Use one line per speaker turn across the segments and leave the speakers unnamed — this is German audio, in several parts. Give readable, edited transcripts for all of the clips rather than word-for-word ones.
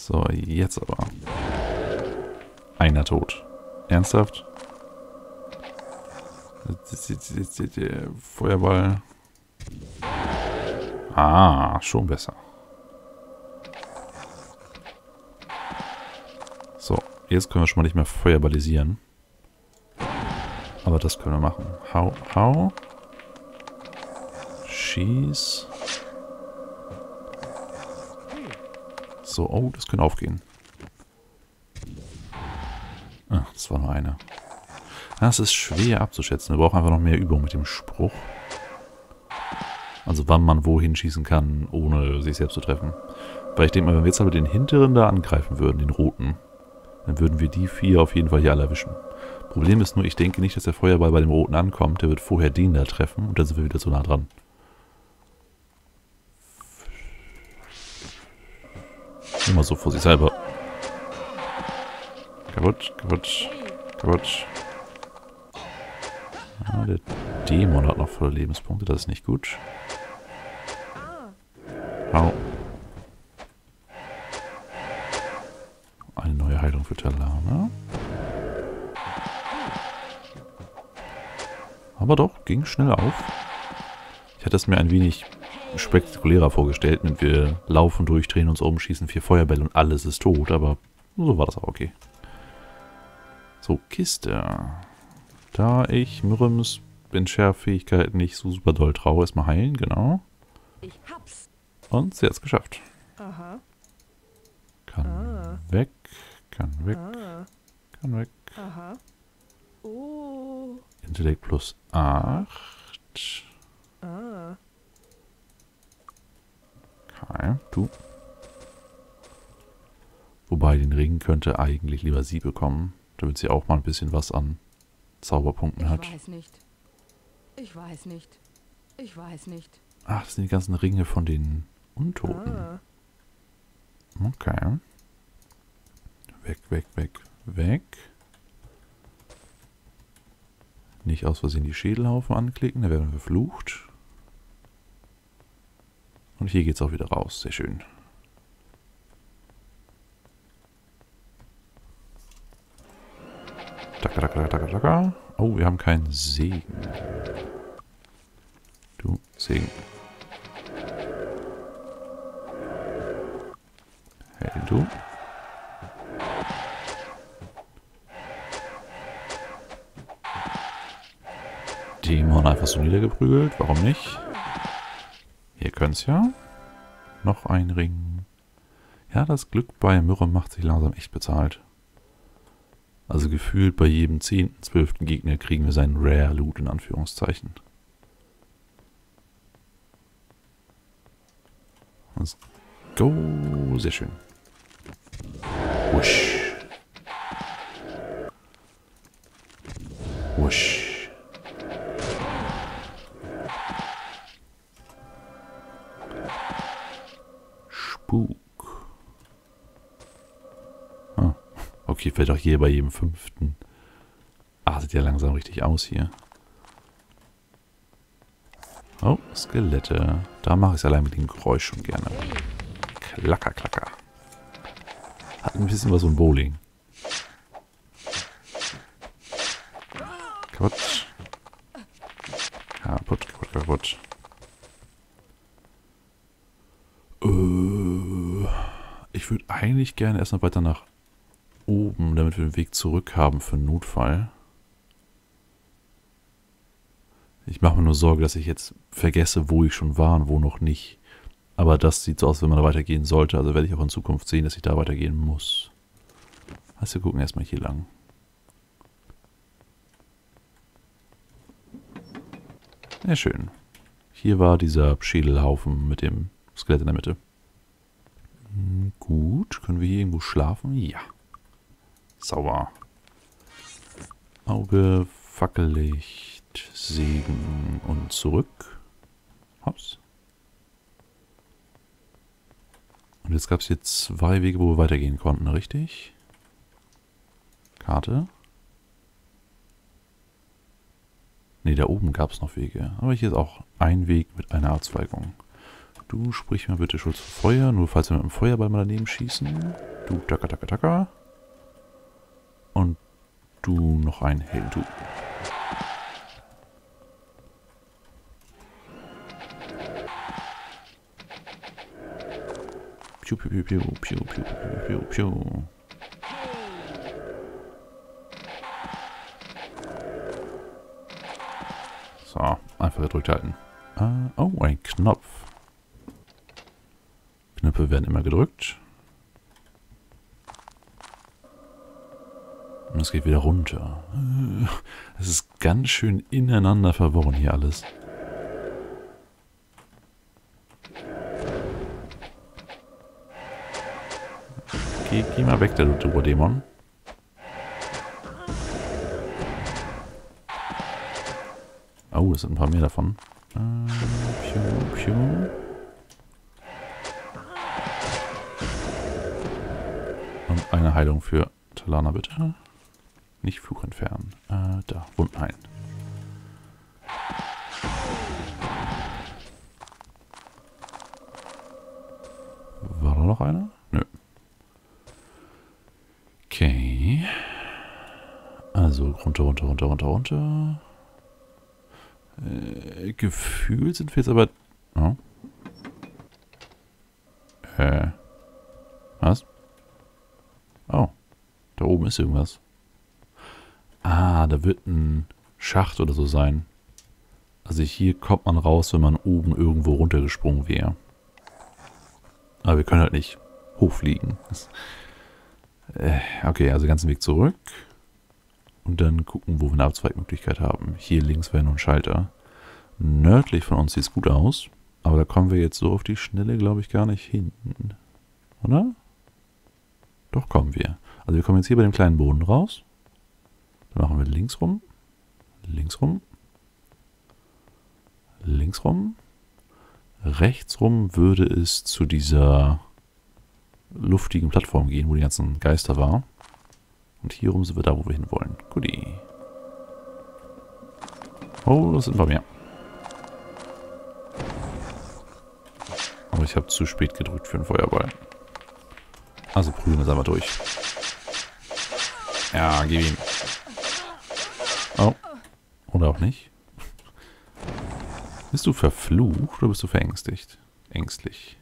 So, jetzt aber. Einer tot. Ernsthaft? Feuerball. Ah, schon besser. So, jetzt können wir schon mal nicht mehr feuerballisieren. Aber das können wir machen. Hau. Schieß. So, oh, das könnte aufgehen. Ah, das war nur eine. Das ist schwer abzuschätzen. Wir brauchen einfach noch mehr Übung mit dem Spruch. Also wann man wohin schießen kann, ohne sich selbst zu treffen. Weil ich denke mal, wenn wir jetzt aber den hinteren da angreifen würden, den roten, dann würden wir die 4 auf jeden Fall hier alle erwischen. Problem ist nur, ich denke nicht, dass der Feuerball bei dem roten ankommt. Der wird vorher den da treffen und dann sind wir wieder zu nah dran. Immer so vor sich selber. Kaputt. Ah, der Dämon hat noch volle Lebenspunkte, das ist nicht gut. Hau. Eine neue Heilung für Talana. Aber doch, ging schnell auf. Ich hatte es mir ein wenig spektakulärer vorgestellt, wenn wir laufen, durchdrehen, uns umschießen, 4 Feuerbälle und alles ist tot, aber so war das auch okay. So, Kiste. Da ich Mirims Entschärffähigkeit nicht so super doll traue, erstmal heilen, genau.
Ich hab's.
Und sie hat es geschafft.
Aha.
Kann weg, kann weg, kann weg.
Aha. Oh.
Intellekt plus 8.
Ah.
Okay, du. Wobei, den Ring könnte eigentlich lieber sie bekommen, damit sie auch mal ein bisschen was an Zauberpunkten hat.
Ich weiß nicht. Ich weiß nicht. Ich weiß nicht.
Ach, das sind die ganzen Ringe von den Untoten.
Ah.
Okay. Weg. Nicht aus Versehen die Schädelhaufen anklicken, da werden wir verflucht. Und hier geht's auch wieder raus. Sehr schön. Taka. Oh, wir haben keinen Segen. Du, Segen. Hey, du. Dämon einfach so niedergeprügelt. Warum nicht? Hier können es ja. Noch ein Ring. Ja, das Glück bei Miriam macht sich langsam echt bezahlt. Also gefühlt bei jedem 10., 12. Gegner kriegen wir seinen Rare Loot in Anführungszeichen. Let's go. Sehr schön. Wusch. Wusch. Spuk. Ah. Okay, vielleicht auch hier bei jedem 5. Ah, sieht ja langsam richtig aus hier. Oh, Skelette. Da mache ich es allein mit dem Geräusch schon gerne. Klacker. Hat ein bisschen was von Bowling. Kaputt. Kaputt. Ich würde eigentlich gerne erst noch weiter nach oben, damit wir den Weg zurück haben für einen Notfall. Ich mache mir nur Sorge, dass ich jetzt vergesse, wo ich schon war und wo noch nicht. Aber das sieht so aus, wenn man da weitergehen sollte. Also werde ich auch in Zukunft sehen, dass ich da weitergehen muss. Also wir gucken erstmal hier lang. Ja, schön. Hier war dieser Schädelhaufen mit dem Skelett in der Mitte. Gut, können wir hier irgendwo schlafen? Ja. Sauber. Auge, Fackellicht, Segen und zurück. Hops. Und jetzt gab es hier 2 Wege, wo wir weitergehen konnten, richtig? Karte. Ne, da oben gab es noch Wege. Aber hier ist auch ein Weg mit einer Abzweigung. Du sprich mal bitte Schutz vor Feuer, nur falls wir mit dem Feuerball mal daneben schießen. Du taka taka taka. Und du noch ein Heldentum. Piu, piu, piu, piu, piu, piu, piu, piu, piu. So, einfach gedrückt halten. Oh, ein Knopf. Knöpfe werden immer gedrückt. Und es geht wieder runter. Es ist ganz schön ineinander verworren hier alles. Geh mal weg, der Dämon. Oh, es sind ein paar mehr davon. Piu, piu. Und eine Heilung für Talana, bitte. Nicht Fluch entfernen. Da, Wunden heilen. War da noch einer? Nö. Okay. Also runter, runter, runter, runter, runter. Gefühlt sind wir jetzt aber... Oh. Was? Oh. Da oben ist irgendwas. Ah, da wird ein Schacht oder so sein. Also hier kommt man raus, wenn man oben irgendwo runtergesprungen wäre. Aber wir können halt nicht hochfliegen. Okay, also den ganzen Weg zurück. Und dann gucken, wo wir eine Abzweigmöglichkeit haben. Hier links wäre noch ein Schalter. Nördlich von uns sieht es gut aus. Aber da kommen wir jetzt so auf die Schnelle, glaube ich, gar nicht hin. Oder? Doch, kommen wir. Also wir kommen jetzt hier bei dem kleinen Boden raus. Dann machen wir links rum. Links rum. Links rum. Rechts rum würde es zu dieser luftigen Plattform gehen, wo die ganzen Geister waren. Und hier rum sind wir da, wo wir hinwollen. Guti. Oh, das sind ein paar mehr. Aber ich habe zu spät gedrückt für den Feuerball. Also prügeln wir es einfach durch. Ja, gib ihm. Oh. Oder auch nicht. Bist du verflucht oder bist du verängstigt? Ängstlich.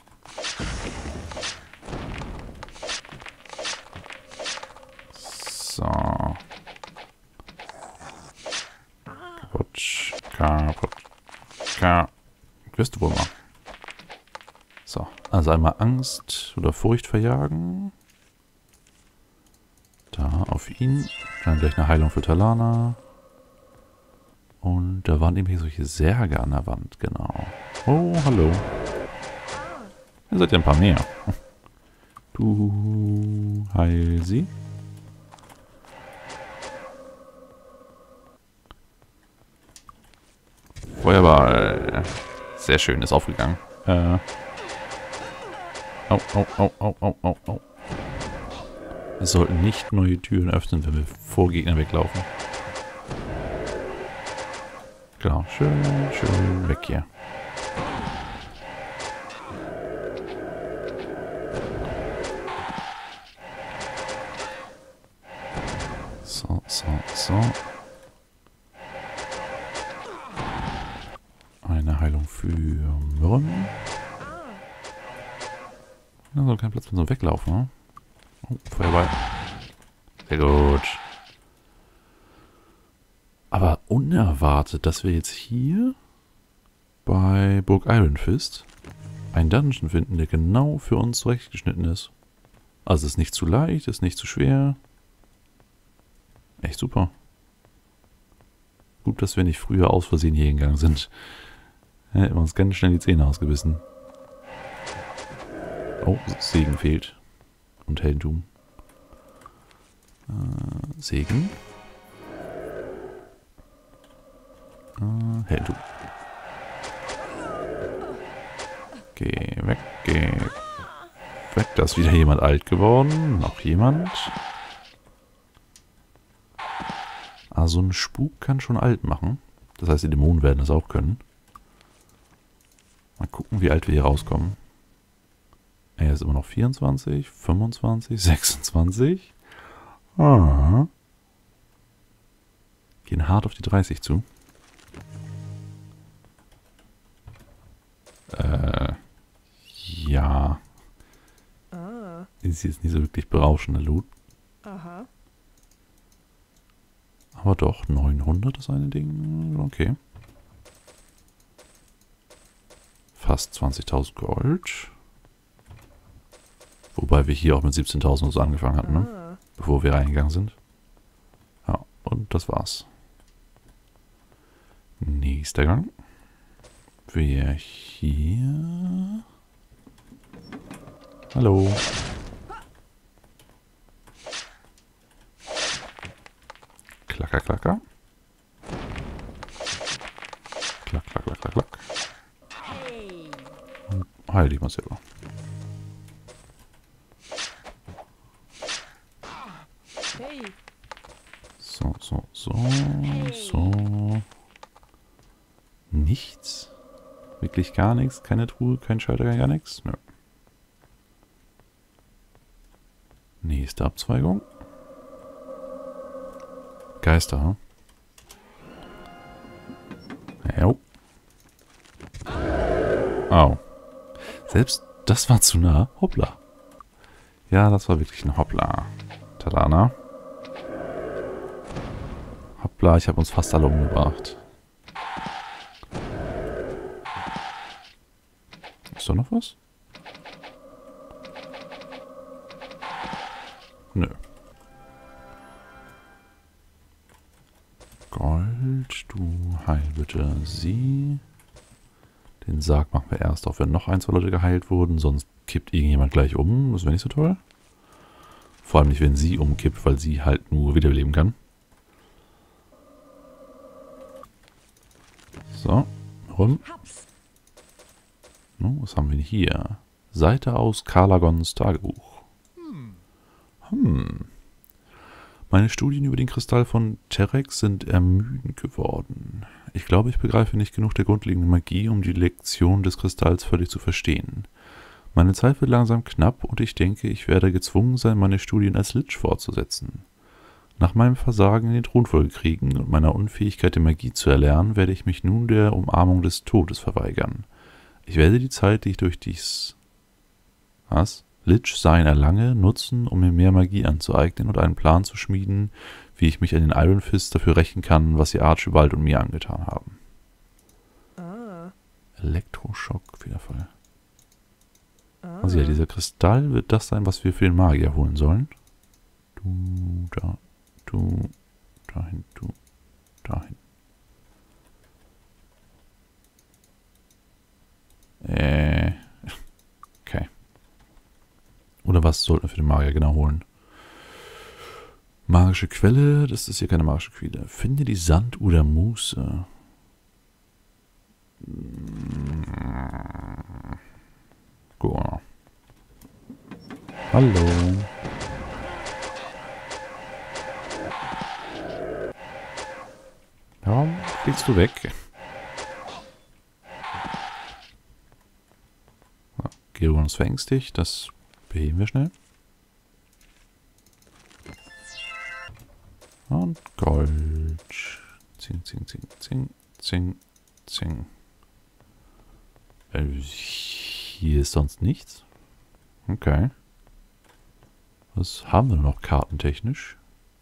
So. Kaputt. Kaputt. Wirst du wohl mal. So. Also einmal Angst oder Furcht verjagen. Da auf ihn. Dann gleich eine Heilung für Talana. Und da waren eben hier solche Särge an der Wand, genau. Oh, hallo. Ihr seid ja ein paar mehr. Du heil sie. Feuerball. Sehr schön, ist aufgegangen. Oh, oh, oh, oh, oh, oh, oh. Wir sollten nicht neue Türen öffnen, wenn wir vor Gegnern weglaufen. Genau, schön, schön weg hier. So, so, so. Eine Heilung für Mürren. Da soll kein Platz mehr so weglaufen, ne? Oh, Feuerball. Sehr gut. Aber unerwartet, dass wir jetzt hier bei Burg Iron Fist einen Dungeon finden, der genau für uns zurechtgeschnitten ist. Also es ist nicht zu leicht, es ist nicht zu schwer. Echt super. Gut, dass wir nicht früher aus Versehen hier hingegangen sind. Ja, hätten wir uns ganz schnell die Zähne ausgebissen. Oh, Segen fehlt. Und Heldentum. Segen. Heldentum. Geh weg, geh weg. Da ist wieder jemand alt geworden. Noch jemand. Also ein Spuk kann schon alt machen. Das heißt, die Dämonen werden das auch können. Mal gucken, wie alt wir hier rauskommen. Er ist immer noch 24, 25, 26. Ah. Gehen hart auf die 30 zu. Ja.
Ah.
Ist jetzt nicht so wirklich berauschender Loot.
Aha.
Aber doch, 900 das eine Ding. Okay. Fast 20.000 Gold. Wobei wir hier auch mit 17.000 so angefangen hatten, ne?
Ah.
Bevor wir reingegangen sind. Ja, und das war's. Nächster Gang. Wir hier... Hallo. Klacker, klacker. Klack, klack, klack, klack, klack.
Hey.
Und heil dich mal selber.
Hey.
So, so, so, so. Nichts? Wirklich gar nichts? Keine Truhe, kein Schalter, gar nichts? Nö. Nächste Abzweigung. Geister, hm? Jo. Au. Selbst das war zu nah. Hoppla. Ja, das war wirklich ein Hoppla. Tadana. Hoppla, ich habe uns fast alle umgebracht. Ist da noch was? Nö. Gold, du heil bitte sie. Den Sarg machen wir erst auf, wenn noch ein, zwei Leute geheilt wurden. Sonst kippt irgendjemand gleich um. Das wäre nicht so toll. Vor allem nicht, wenn sie umkippt, weil sie halt nur wiederbeleben kann. So, rum. No, was haben wir hier? Seite aus Kalagons Tagebuch. Meine Studien über den Kristall von Terex sind ermüdend geworden. Ich glaube, ich begreife nicht genug der grundlegenden Magie, um die Lektion des Kristalls völlig zu verstehen. Meine Zeit wird langsam knapp und ich denke, ich werde gezwungen sein, meine Studien als Lich fortzusetzen. Nach meinem Versagen in den Thronfolgekriegen und meiner Unfähigkeit, die Magie zu erlernen, werde ich mich nun der Umarmung des Todes verweigern. Ich werde die Zeit, die ich durch dies... Was? Lich-Sein erlange, nutzen, um mir mehr Magie anzueignen und einen Plan zu schmieden, wie ich mich an den Iron Fist dafür rächen kann, was sie Archibald und mir angetan haben.
Ah.
Elektroschock, Fehlerfall.
Ah.
Also ja, dieser Kristall wird das sein, was wir für den Magier holen sollen. Du, da, du, dahin, du, dahin. Okay. Oder was sollten wir für den Magier genau holen? Magische Quelle, das ist hier keine magische Quelle. Finde die Sanduhr der Muße. Gut. Hallo. Warum fliegst du weg? So, Geron ist verängstigt, das beheben wir schnell. Und Gold. Zing, zing, zing, zing, zing, zing. Hier ist sonst nichts. Okay. Was haben wir noch kartentechnisch?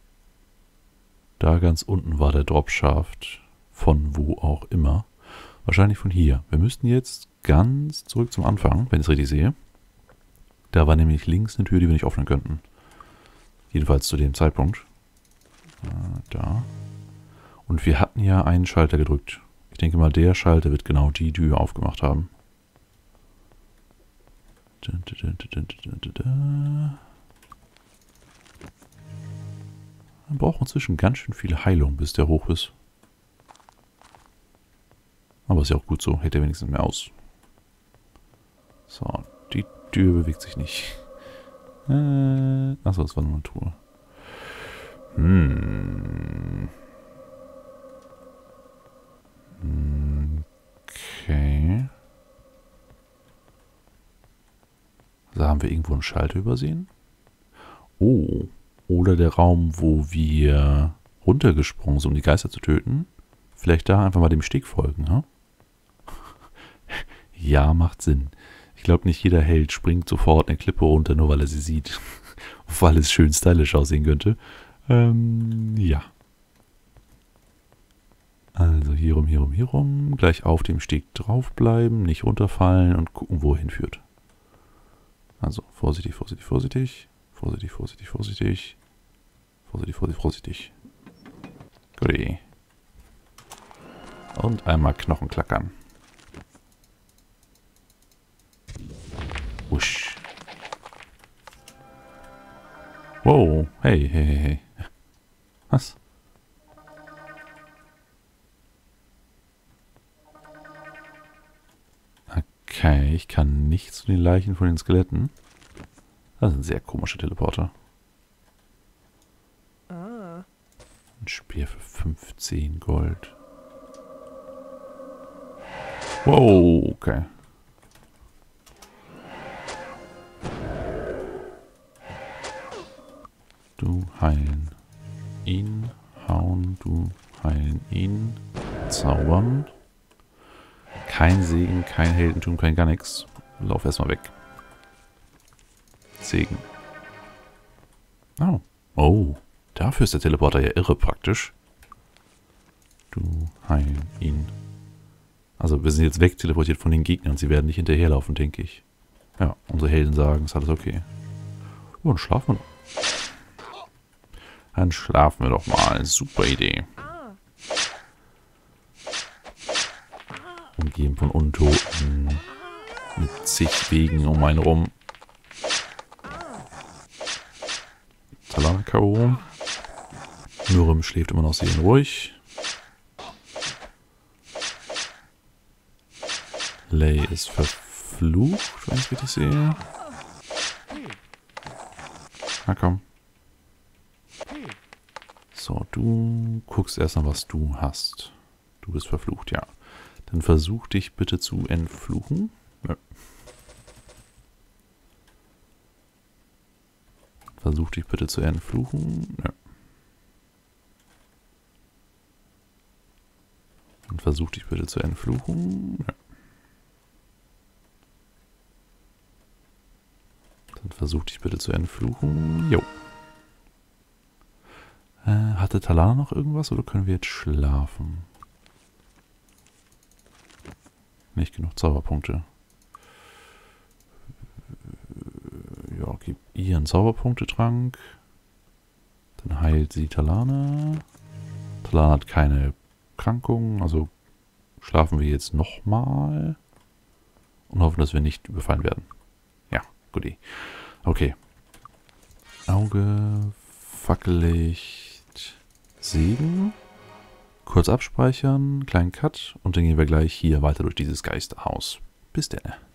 Da ganz unten war der Dropshaft. Von wo auch immer. Wahrscheinlich von hier. Wir müssten jetzt ganz zurück zum Anfang, wenn ich es richtig sehe. Da war nämlich links eine Tür, die wir nicht öffnen könnten. Jedenfalls zu dem Zeitpunkt. Da. Und wir hatten ja einen Schalter gedrückt. Ich denke mal, der Schalter wird genau die Tür aufgemacht haben. Man braucht inzwischen ganz schön viel Heilung, bis der hoch ist. Aber ist ja auch gut so. Hält er wenigstens mehr aus. So, die Tür bewegt sich nicht. Achso, das war nur eine Truhe. Okay. Also haben wir irgendwo einen Schalter übersehen? Oh, oder der Raum, wo wir runtergesprungen sind, um die Geister zu töten. Vielleicht da einfach mal dem Steg folgen, ne? Ja, macht Sinn. Ich glaube, nicht jeder Held springt sofort eine Klippe runter, nur weil er sie sieht. Weil es schön stylisch aussehen könnte. Ja. Also hier rum. Gleich auf dem Steg draufbleiben, nicht runterfallen und gucken, wo er hinführt. Also vorsichtig. Vorsichtig. Gut. Und einmal Knochen klackern. Wusch. Wow. Hey. Was? Okay, ich kann nicht zu den Leichen von den Skeletten. Das ist ein sehr komischer Teleporter. Ein Speer für 15 Gold. Wow, okay. Du heilen. Ihn hauen, du heilen ihn. Zaubern. Kein Segen, kein Heldentum, kein gar nichts. Lauf erstmal weg. Segen. Oh, dafür ist der Teleporter ja irre praktisch. Du heilen ihn. Also wir sind jetzt wegteleportiert von den Gegnern. Sie werden nicht hinterherlaufen, denke ich. Ja, unsere Helden sagen, ist alles okay. Oh, dann schlafen wir doch. Dann schlafen wir doch mal. Super Idee. Umgeben von Untoten. Mit zig Wegen um einen rum. Talana K.O. Nurem schläft immer noch sehr ruhig. Lay ist verflucht, wenn ich richtig sehe. Na komm. So, du guckst erstmal, was du hast. Du bist verflucht, ja. Dann versuch dich bitte zu entfluchen. Nö. Versuch dich bitte zu entfluchen. Nö. Und versuch dich bitte zu entfluchen. Nö. Dann versuch dich bitte zu entfluchen. Jo. Hatte Talana noch irgendwas oder können wir jetzt schlafen? Nicht genug Zauberpunkte. Ja, gib ihr einen Zauberpunktetrank. Dann heilt sie Talana. Talana hat keine Krankung, also schlafen wir jetzt nochmal. Und hoffen, dass wir nicht überfallen werden. Ja, gut. Okay. Auge, Fackellicht, Segen. Kurz abspeichern, kleinen Cut und dann gehen wir gleich hier weiter durch dieses Geisterhaus. Bis dann.